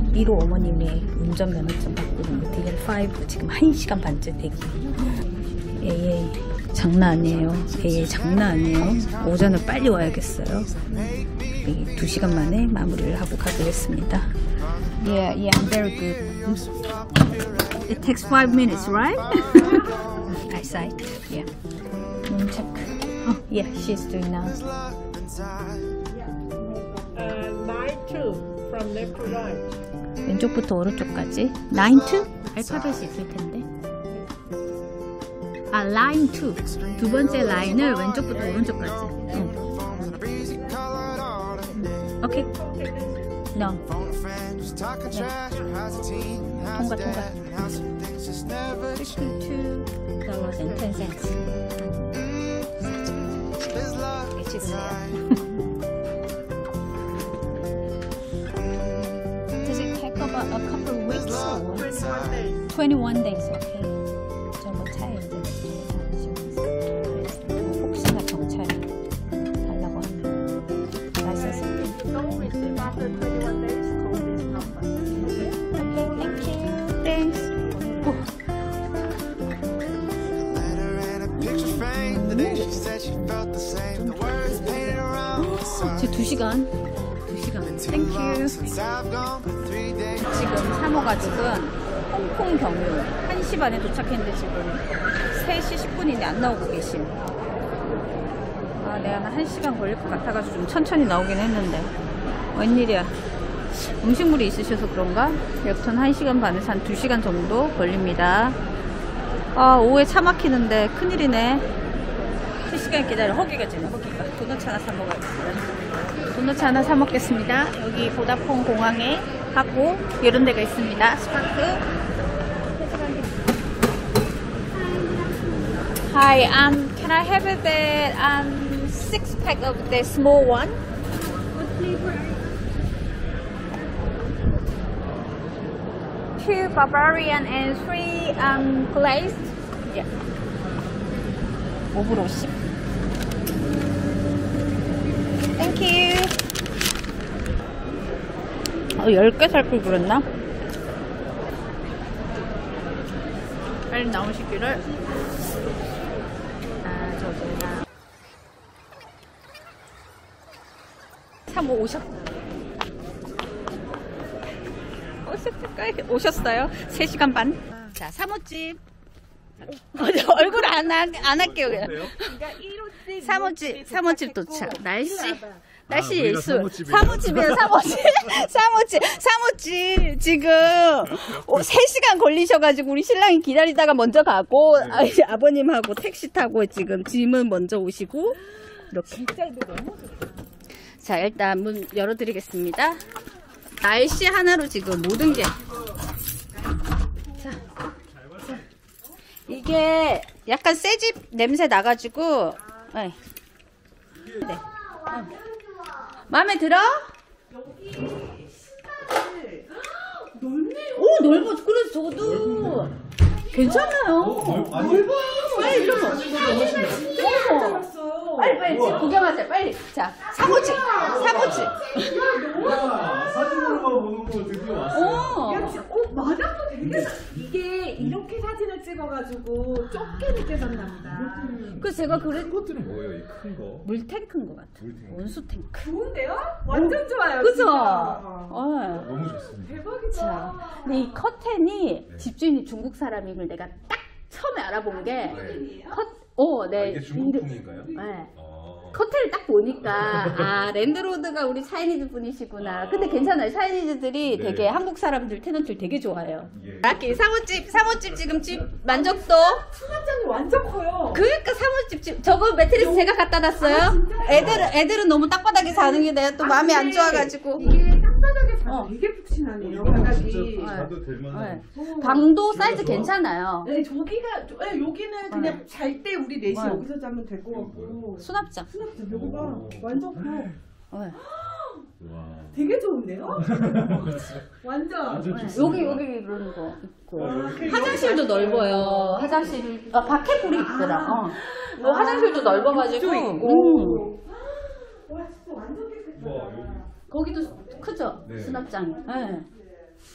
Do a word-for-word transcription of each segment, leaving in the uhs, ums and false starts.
일 호 어머님의 운전면허증 바꾸는 디엘 오 지금 한 시간 반째 대기. 에이 장난 아니에요. 에이 장난 아니에요. 오전에 빨리 와야겠어요. 두 시간 만에 마무리를 하고 가보겠습니다. Yeah, yeah, I'm very good. It takes five minutes, right? Eyesight, yeah. Moon check. Oh, yeah, she's doing now. Uh, line two from left to right. 왼쪽부터 오른쪽까지. line two? 알파벳이 있을 텐데. 아, line two. 두 번째 라인을 왼쪽부터 오른쪽까지. 응. 오케이. No. 통과, 통과. fifty-two dollars and ten cents. Does it take about a couple of weeks or twenty-one days? Okay. 저거 차에 이제 혹시나 경찰이 달라고 하면 라이센스. Don't receive after twenty-one days. Call this number. Okay, thank you. Thanks. 제 두 시간. 두 시간. Thank you. 지금 사모 가족은 홍콩 경유 한 시 반에 도착했는데 지금 세 시 십 분인데 안 나오고 계심. 아, 내가 한 시간 걸릴 것 같아가지고 좀 천천히 나오긴 했는데 웬일이야. 음식물이 있으셔서 그런가? 여튼 한 시간 반에서 한 두 시간 정도 걸립니다. 아, 오후에 차 막히는데 큰일이네. 세 시간 기다려. 허기가 지네, 허기가. 도넛 하나 사 먹어야겠어요. 도넛 하나 사 먹겠습니다. 여기 보다폰 공항에 하고 이런 데가 있습니다. 스파크. Hi, um, can I have that um six pack of the small one? Two Bavarian and three um glazed. Yeah. 오 불 오십. Thank you. 어, 열 개 살 걸 그랬나? 빨리 나오시기를. 아, 저기나. 사모 오셨. 오셨을까요? 오셨어요? 세 시간 반. 자, 사모집. 어, 얼굴 안, 하, 안 할게요. 그냥. 사모집, 사모집 도착. 날씨, 날씨 아, 일수. 사모집이에요, 사모집. 사모집, 사모집. 지금 세 시간 걸리셔가지고 우리 신랑이 기다리다가 먼저 가고, 아, 아버님하고 택시 타고 지금 짐은 먼저 오시고, 이렇게. 자, 일단 문 열어드리겠습니다. 날씨 하나로 지금 모든 게. 자. 이게 약간 새집 냄새 나가지고 네. 네. 어. 마음에 들어? 오 넓어. 그래서 저도 괜찮아요. 넓어요. 빨리 이런 거. 빨리 빨리 구경하세요. 빨리. 자 사모집 사모집. 사진으로만 보는 거 드디어 왔어요. 어, 맞아도 되게 이게 이렇게 사진을 찍어가지고 좁게 느껴졌나 보다. 그래서 제가 그래. 것들은 뭐예요? 이 큰 거? 물탱크인 것 같아. 물탱크. 온수 탱크. 좋은데요? 완전 좋아요. 그죠? 어. 너무 좋습니다. 대박이다. 자, 근데 이 커튼이 네. 집주인이 중국 사람임을 내가 딱 처음에 알아본 게 네. 컷, 어, 네. 아, 이게 중국풍인가요? 네. 어. 커튼을 딱 보니까 아 랜드로드가 우리 샤이니즈 분이시구나. 근데 괜찮아요. 샤이니즈들이 네. 되게 한국 사람들 테너들 되게 좋아해요. 예. 이렇게 사모집 사모집 지금 집 만족도. 수납장이 완전 커요. 그러니까 사모집 집 저거 매트리스 제가 갖다 놨어요. 아, 애들은 애들은 너무 땅바닥에 자는 게 내가 또 아, 마음이 안 근데 좋아가지고. 이게 땅바닥에 자면 어. 되게 푹신하네요. 이거는 바닥이. 진짜 자도 될 만한. 네. 방도 진짜 사이즈 좋아. 괜찮아요. 네, 저기가 저- 네, 여기는 그냥 네. 잘 때 우리 넷이 네. 여기서 자면 될 것 같고. 뭐야? 수납장. 수납장 여기가 오. 완전 커. 네. 와. 되게 좋은데요? 완전. 완전 네. 좋습니다. 여기 여기 이런 거 있고 아, 그 화장실도 여기 넓어요. 화장실 아 밖에 불이 있더라. 어. 뭐 아, 화장실도 넓어가지고 욕조 음. 있고. 와 진짜 완전 깨끗하다. 와, 여기. 거기도 크죠? 네. 수납장이. 네.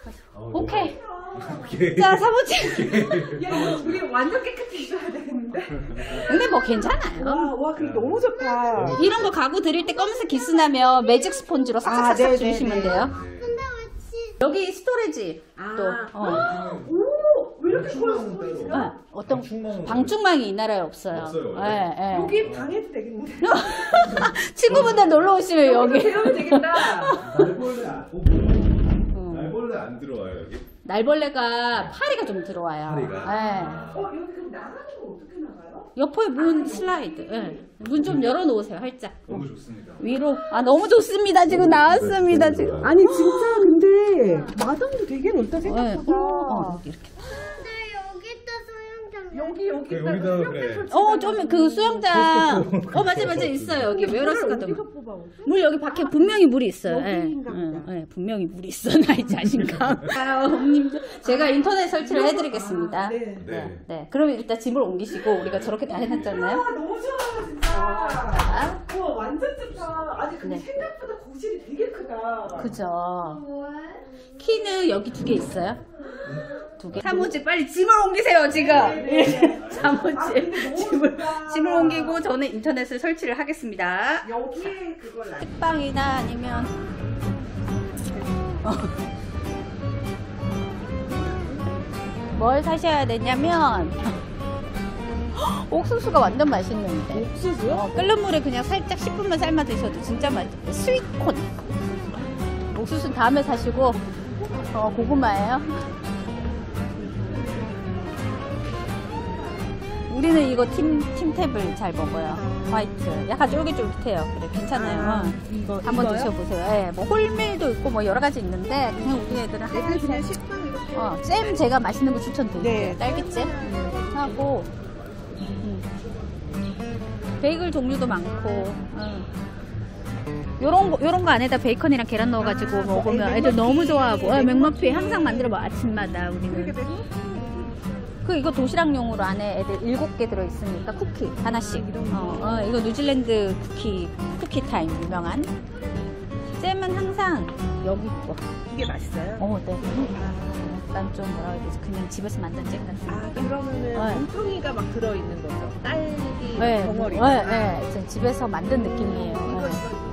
오케이. 오케이. 자, 사모집. 야, 이거 우리 완전 깨끗이 입어야 되는데. 근데 뭐 괜찮아요. 와, 와, 근데 너무 좋다. 이런 거 가구 드릴 때 검은색 기스 나면 매직 스폰지로 싹싹싹 아, 네, 주시면 네, 네. 돼요. 근데 왜 여기 스토리지 아. 또. 어. 오, 왜 이렇게 커요, 스토리지가? 어, 어떤 방충망은 방충망이 이 나라에 없어요. 없어요. 예, 예. 여기 방해도 되겠는데? 친구분들 놀러 오시면 여기. 배우면 되겠다. 날벌레 안, 어, 음. 날벌레 안 들어와요 여기? 날벌레가 파리가 좀 들어와요. 파리가? 예. 어, 여기 그럼 나가는 거 어떻게 나가요? 옆에 문 슬라이드. 예. 문 좀 열어놓으세요, 활짝. 너무 좋습니다. 위로. 아, 너무 좋습니다. 지금 나왔습니다, 지금. 아니, 진짜 근데 마당도 되게 넓다, 예. 생각보다. 어, 여기 이렇게. 근데 여기 있다 수영장. 여기, 여기. 그래, 여기다가 그래. 어, 좀 그 수영장. 어, 맞아, 맞아. 있어요. 여기 웨어러스 같은 어디서 거. 뽑아오지? 물 여기 밖에 분명히 물이 있어요. 예. 여기인가 예, 보다. 예, 분명히 물이 있어. 나의 자신감. 아, 어머님도 제가 인터넷 설치를 해드리겠습니다. 아, 네. 네. 네. 그럼 일단 짐을 옮기시고 우리가 저렇게 다 해놨잖아요. 아, 너무 좋아요, 진짜. 와, 완전 좋다. 아니, 근데 네. 생각보다 거실이 되게 크다. 그죠. 뭘? 키는 여기 두 개 있어요. 두 개. 사모집 빨리 짐을 옮기세요 지금. 사모집 아, 근데 너무 짐을 좋다. 짐을 옮기고 저는 인터넷을 설치를 하겠습니다. 여기에 그걸 놔. 책방이나 아니면 어. 뭘 사셔야 되냐면 옥수수가 완전 맛있는데. 옥수수요? 어, 끓는 물에 그냥 살짝 십 분만 삶아 드셔도 진짜 맛있어요. 스윗콘. 옥수수 다음에 사시고 어, 고구마예요. 우리는 이거 팀, 팀탭을 잘 먹어요. 화이트. 약간 쫄깃쫄깃해요. 그래, 괜찮아요. 아, 이거, 한번 이거요? 드셔보세요. 예, 뭐 홀밀도 있고 뭐 여러 가지 있는데 그냥 우리 애들은 애들 그냥 하얀색. 식빵 이렇게. 어, 잼 제가 맛있는 거 추천드릴게요. 네. 딸기잼 음, 하고 음. 베이글 종류도 많고 음. 요런 거, 요런 거 안에다 베이컨이랑 계란 넣어가지고 아, 먹으면 맥머핀. 애들 너무 좋아하고 어, 맥머핀 항상 만들어 봐 아침마다 그렇게 우리는. 되고? 그 이거 도시락용으로 안에 애들 일곱 개 들어있으니까 쿠키 하나씩. 어, 어, 이거 뉴질랜드 쿠키 쿠키 타임 유명한. 잼은 항상 여기 거. 이게 맛있어요? 어, 네. 난 좀 뭐라 해야 되지? 그냥 집에서 만든 잼 같은 거. 아, 그러면은 네. 뭉텅이가 막 들어있는 거죠? 딸기 네, 덩어리. 네, 네. 전 집에서 만든 느낌이에요. 이거, 네.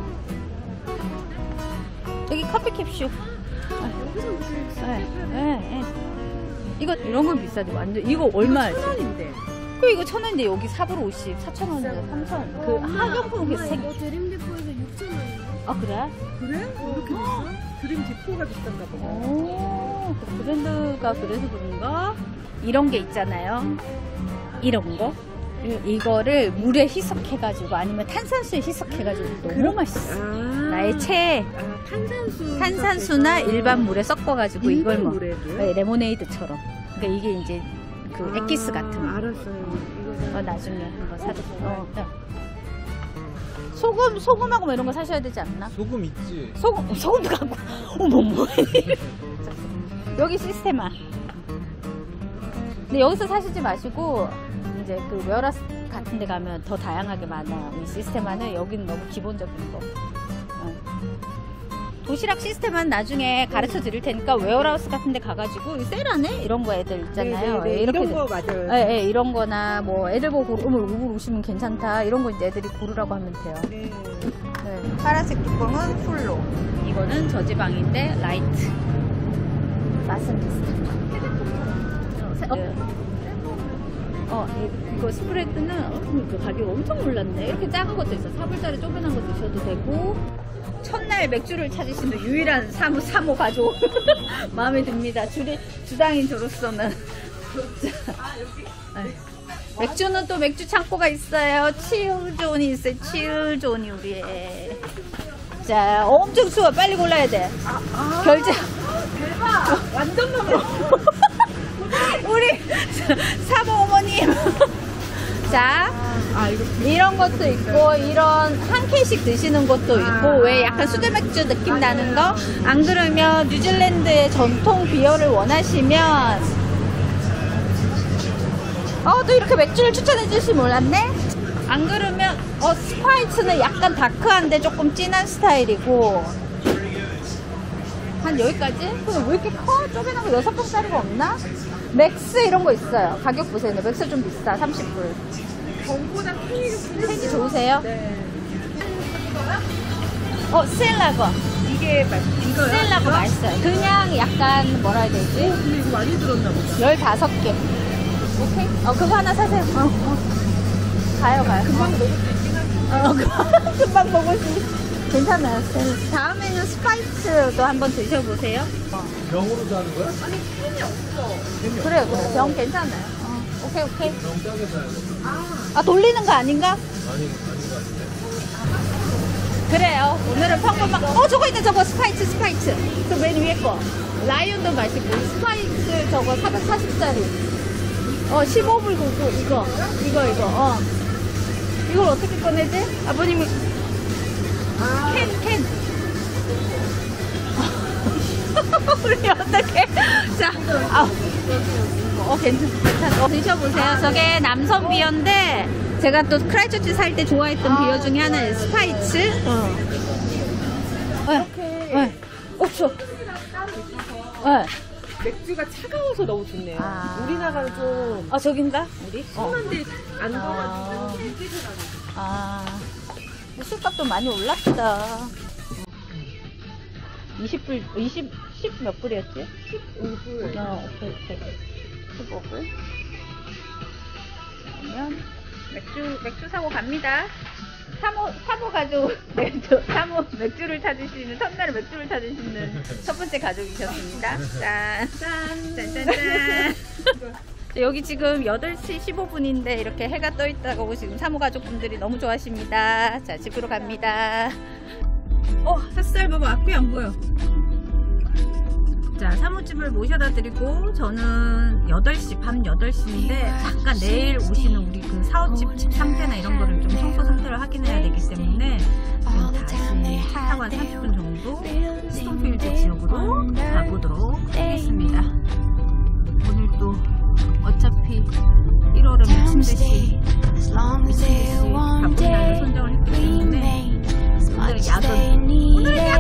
이거. 여기 커피 캡슐. 여기서 무슨 네, 네, 네. 이거 이런 건 비싸지 완전. 이거 얼마지? 천 원인데. 그 이거 천 원인데 여기 사 불 오십, 사천 원인데 삼천 원. 그 학용품 그 색. 이거 드림디포에서 육천 원이에요. 아 그래? 그래? 이렇게 비싸? 드림 디포가 비싼가 보다. 오, 그 브랜드가 그래서 그런가? 이런 게 있잖아요. 이런 거. 이- 이거를 물에 희석해가지고 아니면 탄산수에 희석해가지고 너무 맛있어. 아, 나의 최애. 아, 탄산수. 탄산수나 일반 물에 섞어가지고 이걸 일반 뭐 물에도요? 네, 레모네이드처럼. 그러니까 이게 이제 그 엑기스 같은 거. 알았어요. 이거 어, 나중에 한번 사드세요. 어, 네. 소금, 소금하고 뭐 이런 거 사셔야 되지 않나? 소금 있지. 소금, 소금도 갖고. 어머, 뭐. 여기 시스테마. 근데 여기서 사시지 마시고, 이제 그 웨어라스 같은 데 가면 더 다양하게 많아요. 이 시스테마는 여기는 너무 기본적인 거. 어. 도시락 시스템은 나중에 가르쳐 드릴 테니까 웨어하우스 같은 데 가가지고 이 세라네? 이런 거 애들 있잖아요. 네네네. 예, 이렇게 이런 거 맞아요. 예, 예, 이런 거나 뭐 애들 보고 고르, 어머, 우물 오시면 괜찮다. 이런 거 이제 애들이 고르라고 하면 돼요. 네. 네. 파란색 뚜껑은 풀로. 이거는 저지방인데 라이트. 맛은 비슷하다. 어, 어, 이- 이거 스프레드는 어, 그 가격 엄청 올랐네. 이렇게 작은 것도 있어. 사 불짜리 쪼그란 거 드셔도 되고. 첫날 맥주를 찾으시는 유일한 사모, 사모 가족. 마음에 듭니다. 주리, 주당인 저로서는. 네. 맥주는 또 맥주 창고가 있어요. 칠존이 있어요. 칠존이 우리의. 자, 엄청 추워. 빨리 골라야 돼. 결제. 대박! 완전 너무. 우리 사모 어머님. 자, 아, 이거 이런 것도 있고, 이런 한 캔씩 드시는 것도 있고, 왜 약간 수제맥주 느낌 나는 거? 안 그러면 뉴질랜드의 전통 비어를 원하시면, 어, 또 이렇게 맥주를 추천해 주실 몰랐네? 안 그러면, 어, 스파이츠는 약간 다크한데 조금 진한 스타일이고, 한 여기까지? 근데 왜 이렇게 커? 쪼개놓은 거 여섯 병짜리가 없나? 맥스 이런 거 있어요. 가격 보세요. 근데 맥스 좀 비싸. 삼십 불. 전보다 크기가 색이 좋으세요? 네. 어, 스텔라거. 이게 맛 이거요? 스텔라거 맛있어요. 그냥 약간 뭐라 해야 되지? 근데 이거 많이 들었나 보다. 열다섯 개. 오케이? 어, 그거 하나 사세요. 어, 어. 가요, 가요. 금방 먹을 수 있긴 하죠. 어, 금방, 금방 먹을 수 있 괜찮아요. 스텔라. 다음에는 스파이스도 한번 드셔보세요. 어. 병으로 사는 거야? 아니 캔이 없어. 그래요, 그래요. 병 괜찮아요. 어, 오케이, 오케이. 병 싸게 사야 돼. 아, 돌리는 거 아닌가? 아니, 아닌 것 같은데. 그래요. 오늘은 평범한. 어, 저거 있네, 저거. 스파이츠, 스파이츠. 저 맨 위에 거. 라이온도 맛있고, 스파이츠 저거 사백사십짜리. 어, 십오 불 고고, 이거. 이거, 이거, 어. 이걸 어떻게 꺼내지? 아버님이. 아, 캔, 캔. 우리 어떡해. 자, 아. 어, 괜찮, 괜찮. 어, 드셔보세요. 저게 남성 비어인데, 제가 또 크라이처치 살 때 좋아했던 비어 중에 하나예요. 스파이츠. 어. 이렇게 네. 어, 추워. 네. 맥주가 차가워서 너무 좋네요. 아. 우리나라는 좀 아, 저긴가? 우리? 어. 시원한데 안 아. 더가지고 이게 잘하네. 아. 술값도 많이 올랐다. 이십 불, 이십, 십 몇 불이었지? 십오 불. 어, 오케이, 오케이. 십오 불. 그러면 맥주, 맥주 사고 갑니다. 사모, 사모 가족, 맥주, 사모, 맥주를 찾으시는, 첫날에 맥주를 찾으시는 첫 번째 가족이셨습니다. 짠. 짠. 짠, 짠, 짠. 여기 지금 여덟 시 십오 분인데 이렇게 해가 떠 있다고 지금 사모 가족분들이 너무 좋아하십니다. 자, 집으로 갑니다. 어, 햇살 봐봐. 앞이 안 보여. 자, 사모집을 모셔다 드리고 저는 여덟 시, 밤 여덟 시인데 잠깐 내일 오시는 우리 그 사업집 상태나 이런 거를 좀 청소 상태를 확인해야 되기 때문에 지금 다시 차 타고 한 삼십 분 정도 스톤필드 지역으로 가보도록 하겠습니다. 오늘 또 어차피 일월에 미친듯이 미친듯이 바쁜 날을 선정을 했기 때문에 오늘 야근 오늘